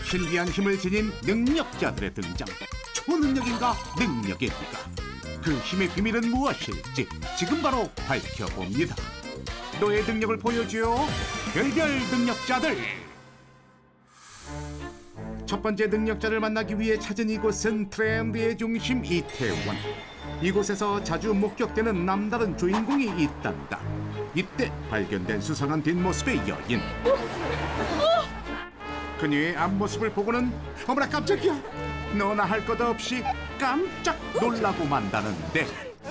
신비한 힘을 지닌 능력자들의 등장. 초능력인가 능력일까? 그 힘의 비밀은 무엇일지 지금 바로 밝혀봅니다. 너의 능력을 보여줘. 별별 능력자들. 첫 번째 능력자를 만나기 위해 찾은 이곳은 트렌드의 중심 이태원. 이곳에서 자주 목격되는 남다른 주인공이 있단다. 이때 발견된 수상한 뒷모습의 여인. 그녀의 앞모습을 보고는 어머나 깜짝이야. 너나 할 것 없이 깜짝 놀라고 만다는데.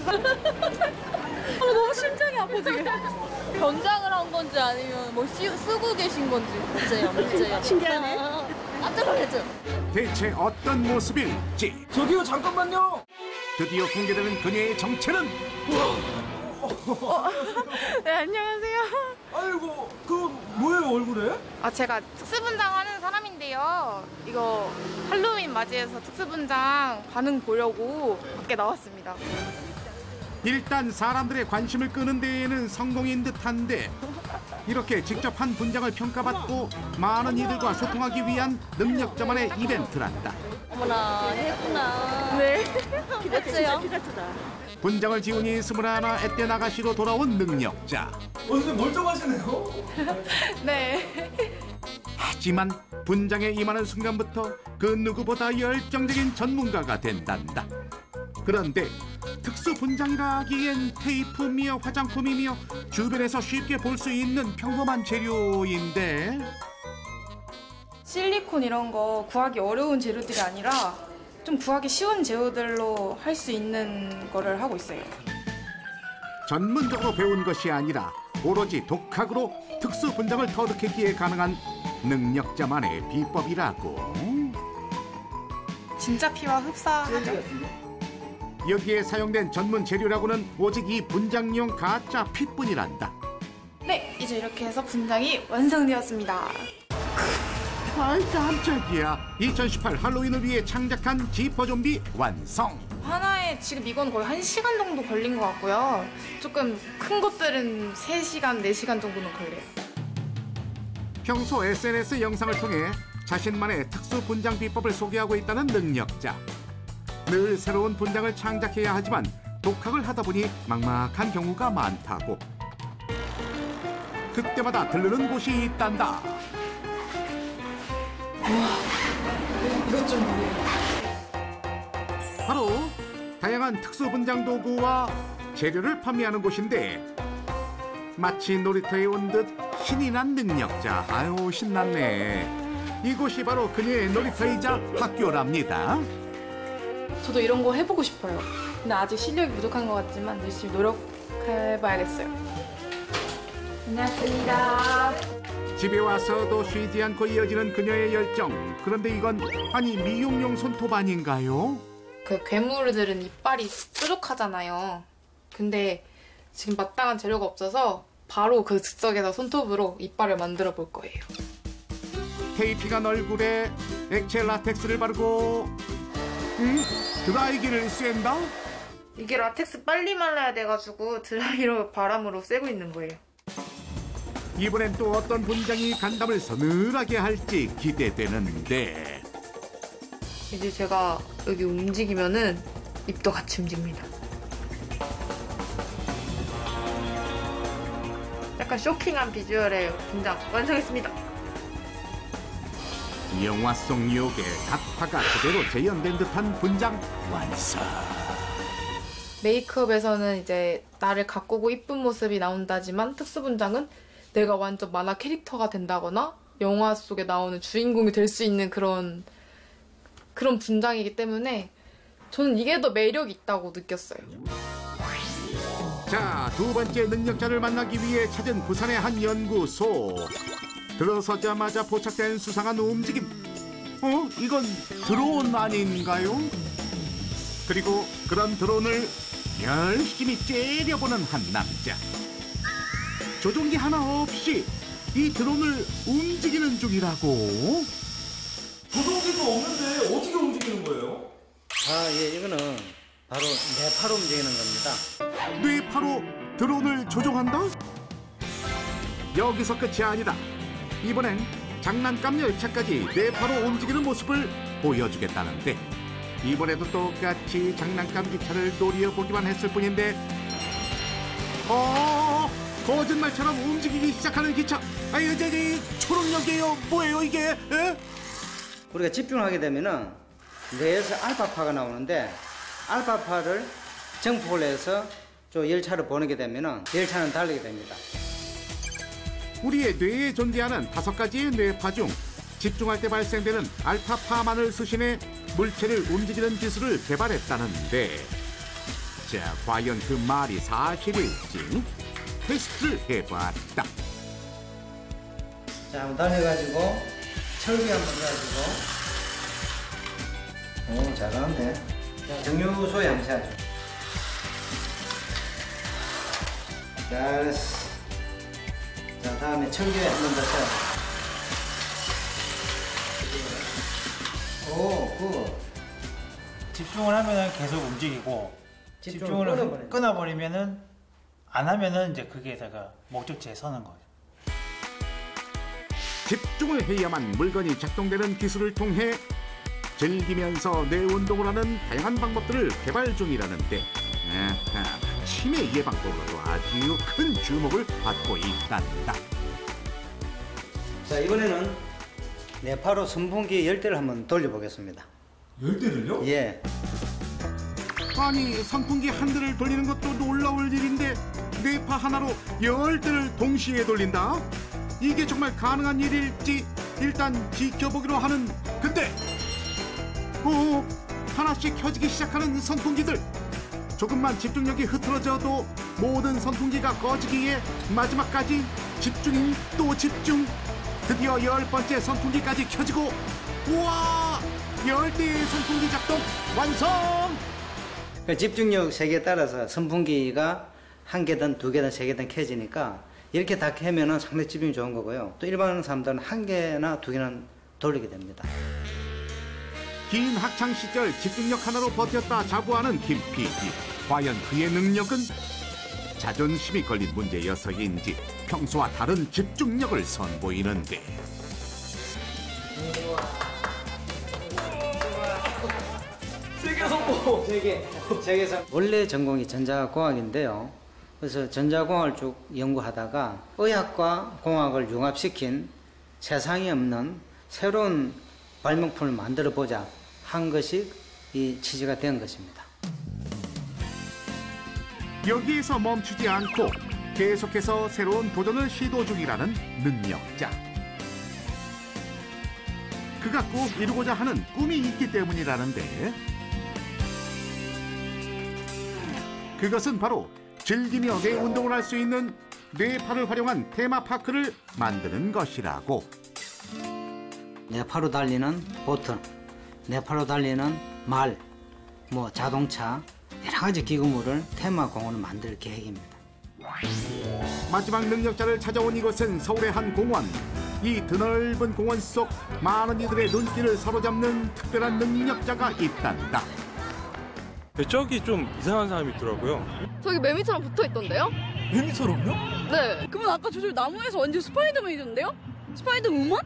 너무 심장이 아파 지금. 변장을 한 건지 아니면 뭐 쓰고 계신 건지. 진짜요. 신기하네. 깜짝 놀랐죠. 대체 어떤 모습일지. 저기요, 잠깐만요. 드디어 공개되는 그녀의 정체는. 네, 안녕하세요. 아이고, 뭐예요, 얼굴에? 제가 특수분장 하는 사람인데요. 이거 할로윈 맞이해서 특수분장 반응 보려고 밖에 나왔습니다. 일단 사람들의 관심을 끄는 데에는 성공인 듯한데, 이렇게 직접 한 분장을 평가받고 많은 이들과 소통하기 위한 능력자만의 이벤트란다. 어머나 했구나. 네. 어째요? 피카츄다. 분장을 지우니 21 앳된 아가씨로 돌아온 능력자. 선생님 멀쩡하시네요. 네. 하지만 분장에 임하는 순간부터 그 누구보다 열정적인 전문가가 된단다. 그런데 특수 분장이라 하기엔 테이프며 화장품이며 주변에서 쉽게 볼 수 있는 평범한 재료인데, 실리콘 이런 거 구하기 어려운 재료들이 아니라 좀 구하기 쉬운 재료들로 할 수 있는 거를 하고 있어요. 전문적으로 배운 것이 아니라 오로지 독학으로 특수 분장을 터득했기에 가능한 능력자만의 비법이라고. 진짜 피와 흡사하죠? 여기에 사용된 전문 재료라고는 오직 이 분장용 가짜 핏뿐이란다. 네, 이제 이렇게 해서 분장이 완성되었습니다. 아이 깜짝이야. 2018 할로윈을 위해 창작한 지퍼 좀비 완성. 하나에 지금 이건 거의 1시간 정도 걸린 것 같고요. 조금 큰 것들은 3시간, 4시간 정도는 걸려요. 평소 SNS 영상을 통해 자신만의 특수 분장 비법을 소개하고 있다는 능력자. 늘 새로운 분장을 창작해야 하지만 독학을 하다 보니 막막한 경우가 많다고. 그때마다 들르는 곳이 있단다. 이것 좀 보세요. 바로 다양한 특수 분장 도구와 재료를 판매하는 곳인데, 마치 놀이터에 온 듯 신이 난 능력자. 아유 신났네. 이곳이 바로 그녀의 놀이터이자 학교랍니다. 저도 이런 거 해보고 싶어요. 근데 아직 실력이 부족한 것 같지만 열심히 노력해봐야겠어요. 안녕하십니까. 집에 와서도 쉬지 않고 이어지는 그녀의 열정. 그런데 이건 아니 미용용 손톱 아닌가요? 그 괴물들은 이빨이 뾰족하잖아요. 근데 지금 마땅한 재료가 없어서 바로 그 즉석에서 손톱으로 이빨을 만들어 볼 거예요. 테이피간 얼굴에 액체 라텍스를 바르고 드라이기를 쐰다? 이게 라텍스 빨리 말라야 돼가지고 드라이로 바람으로 쐬고 있는 거예요. 이번엔 또 어떤 분장이 간담을 서늘하게 할지 기대되는데, 이제 제가 여기 움직이면은 입도 같이 움직입니다. 약간 쇼킹한 비주얼의 분장 완성했습니다. 영화 속 유혹의 각파가 그대로 재현된 듯한 분장 완성. 메이크업에서는 이제 나를 가꾸고 이쁜 모습이 나온다지만 특수 분장은 내가 완전 만화 캐릭터가 된다거나 영화 속에 나오는 주인공이 될 수 있는 그런 분장이기 때문에 저는 이게 더 매력이 있다고 느꼈어요. 자, 두 번째 능력자를 만나기 위해 찾은 부산의 한 연구소. 들어서자마자 포착된 수상한 움직임. 이건 드론 아닌가요? 그리고 그런 드론을 열심히 째려보는 한 남자. 조종기 하나 없이 이 드론을 움직이는 중이라고. 조종기도 없는데 어떻게 움직이는 거예요? 예, 이거는 바로 뇌파로 움직이는 겁니다. 뇌파로 드론을 조종한다? 여기서 끝이 아니다. 이번엔 장난감 열차까지 뇌파로 움직이는 모습을 보여주겠다는데 이번에도 똑같이 장난감 기차를 노려보기만 했을 뿐인데 거짓말처럼 움직이기 시작하는 기차. 아유, 초록역이에요. 뭐예요 이게? 에? 우리가 집중하게 되면은 뇌에서 알파파가 나오는데 알파파를 증폭을 해서 저 열차를 보내게 되면은 열차는 달리게 됩니다. 우리의 뇌에 존재하는 5가지의 뇌파 중 집중할 때 발생되는 알파파만을 수신해 물체를 움직이는 기술을 개발했다는데 자, 과연 그 말이 사실일지 테스트를 해봤다. 자, 한번 달려가지고 철비 한번 가지고 오, 잘하는데. 자, 정류소 양치하죠. 잘했어. 자, 다음에 철기에 한 번 더 쳐요. 오, 굿. 집중을 하면은 계속 움직이고 집중을 끊어버리면은 안 하면은 이제 거기에다가 목적지에 서는 거예요. 집중을 해야만 물건이 작동되는 기술을 통해 즐기면서 뇌 운동을 하는 다양한 방법들을 개발 중이라는데 치매 예방법으로도 아주 큰 주목을 받고 있단다. 자, 이번에는 뇌파로 선풍기 열대를 한번 돌려보겠습니다. 열대를요? 예. 아니, 선풍기 한 대를 돌리는 것도 놀라울 일인데 뇌파 하나로 10대를 동시에 돌린다? 이게 정말 가능한 일일지 일단 지켜보기로 하는 그때 하나씩 켜지기 시작하는 선풍기들. 조금만 집중력이 흐트러져도 모든 선풍기가 꺼지기에 마지막까지 집중이 또 집중. 드디어 10번째 선풍기까지 켜지고 우와! 10대의 선풍기 작동 완성! 그 집중력 세계에 따라서 선풍기가 1개든 2개든 3개든 켜지니까 이렇게 다 켜면은 상당히 집중이 좋은 거고요. 또 일반 사람들은 1개나 2개는 돌리게 됩니다. 긴 학창 시절 집중력 하나로 버텼다 자부하는 김 PD. 과연 그의 능력은? 자존심이 걸린 문제여서인지 평소와 다른 집중력을 선보이는데 세계 성공! 세계에서 원래 전공이 전자공학인데요. 그래서 전자공학을 쭉 연구하다가 의학과 공학을 융합시킨 세상에 없는 새로운 발명품을 만들어 보자 한 것이 이 취지가 된 것입니다. 여기에서 멈추지 않고 계속해서 새로운 도전을 시도 중이라는 능력자. 그가 꼭 이루고자 하는 꿈이 있기 때문이라는데 그것은 바로 즐기며 뇌 운동을 할 수 있는 뇌파를 활용한 테마파크를 만드는 것이라고. 뇌파로 달리는 보트, 뇌파로 달리는 말, 자동차 여러 가지 기구물을 테마 공원을 만들 계획입니다. 마지막 능력자를 찾아온 이곳은 서울의 한 공원. 이 드넓은 공원 속 많은 이들의 눈길을 사로잡는 특별한 능력자가 있단다. 저기 좀 이상한 사람이 있더라고요. 저기 매미처럼 붙어있던데요? 매미처럼요? 네. 그러면 아까 저기 나무에서 완전 스파이더맨이던데요? 스파이더우먼?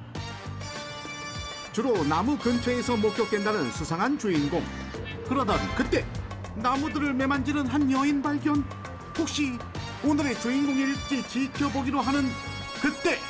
주로 나무 근처에서 목격된다는 수상한 주인공. 그러던 그때 나무들을 매만지는 한 여인 발견. 혹시 오늘의 주인공일지 지켜보기로 하는 그때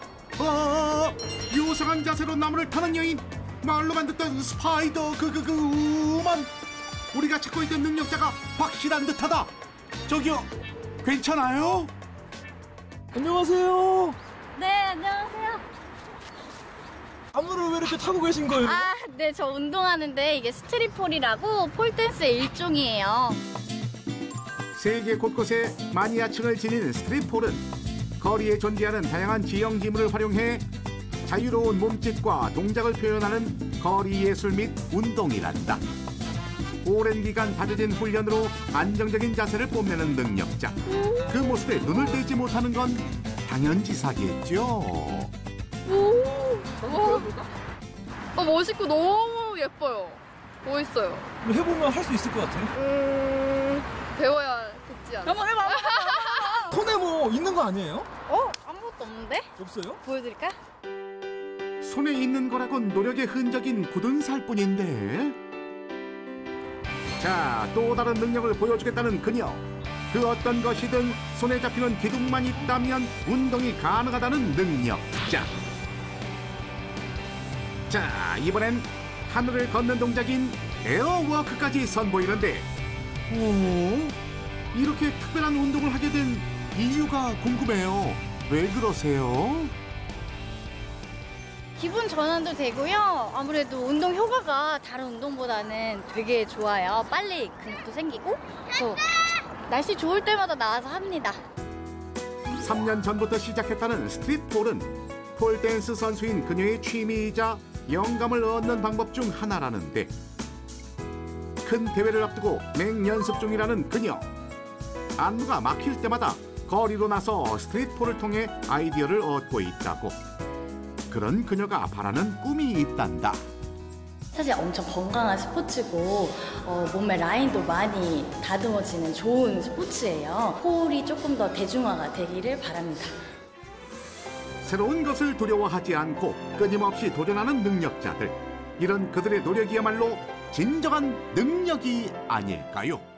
요상한 자세로 나무를 타는 여인. 말로만 듣던 스파이더 우먼. 우리가 찾고 있던 능력자가 확실한 듯하다. 저기요, 괜찮아요? 안녕하세요. 네, 안녕하세요. 나무를 왜 이렇게 타고 계신 거예요? 네, 저 운동하는데 이게 스트릿폴이라고 폴댄스의 일종이에요. 세계 곳곳에 마니아층을 지닌 스트릿폴은 거리에 존재하는 다양한 지형 지물을 활용해 자유로운 몸짓과 동작을 표현하는 거리 예술 및 운동이란다. 오랜 기간 다져진 훈련으로 안정적인 자세를 뽐내는 능력자. 그 모습에 눈을 떼지 못하는 건 당연지사겠죠. 멋있고 너무 예뻐요. 멋있어요. 해보면 할 수 있을 것 같아요. 배워야겠지 않나? 한번 해봐. 손에 뭐 있는 거 아니에요? 아무것도 없는데? 없어요? 보여드릴까? 손에 있는 거라곤 노력의 흔적인 굳은 살뿐인데. 자, 또 다른 능력을 보여주겠다는 그녀. 그 어떤 것이든 손에 잡히는 기둥만 있다면 운동이 가능하다는 능력자. 자, 이번엔 하늘을 걷는 동작인 에어워크까지 선보이는데, 이렇게 특별한 운동을 하게 된 이유가 궁금해요. 왜 그러세요? 기분 전환도 되고요. 아무래도 운동 효과가 다른 운동보다는 되게 좋아요. 빨리 근육도 생기고 또 날씨 좋을 때마다 나와서 합니다. 3년 전부터 시작했다는 스트릿폴은 폴댄스 선수인 그녀의 취미이자 영감을 얻는 방법 중 하나라는데, 큰 대회를 앞두고 맹연습 중이라는 그녀. 안무가 막힐 때마다 거리로 나서 스트릿폴을 통해 아이디어를 얻고 있다고. 그런 그녀가 바라는 꿈이 있단다. 사실 엄청 건강한 스포츠고 몸의 라인도 많이 다듬어지는 좋은 스포츠예요. 폴이 조금 더 대중화가 되기를 바랍니다. 새로운 것을 두려워하지 않고 끊임없이 도전하는 능력자들. 이런 그들의 노력이야말로 진정한 능력이 아닐까요?